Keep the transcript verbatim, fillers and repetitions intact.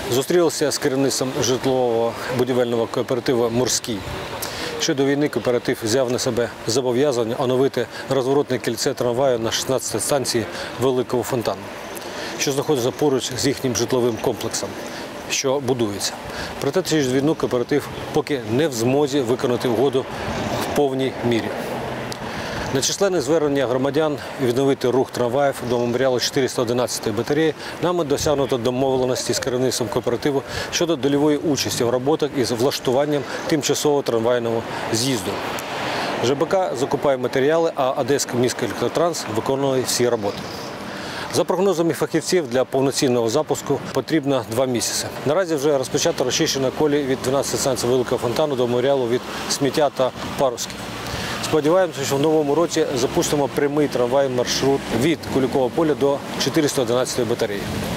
Зустрілися з керівництвом житлового будівельного кооперативу «Морський». Ще до війни кооператив взяв на себе зобов'язання оновити розворотне кільце трамваю на шістнадцятій станції Великого Фонтану, що знаходиться поруч з їхнім житловим комплексом, що будується. Проте через війну кооператив поки не в змозі виконати угоду в повній мірі. На численне звернення громадян відновити рух трамваїв до меморіалу чотириста одинадцятої батареї нами досягнуто домовленості з керівництвом кооперативу щодо дольової участі в роботах із влаштуванням тимчасового трамвайного з'їзду. ЖБК закупає матеріали, а Одеський міський електротранс виконує всі роботи. За прогнозами фахівців, для повноцінного запуску потрібно два місяці. Наразі вже розпочато розчищення колій від дванадцятої станції Великого Фонтану до меморіалу від сміття та парусків. Сподіваємося, що в новому році запустимо прямий трамвай маршрут від Куликового поля до чотириста одинадцятої батареї.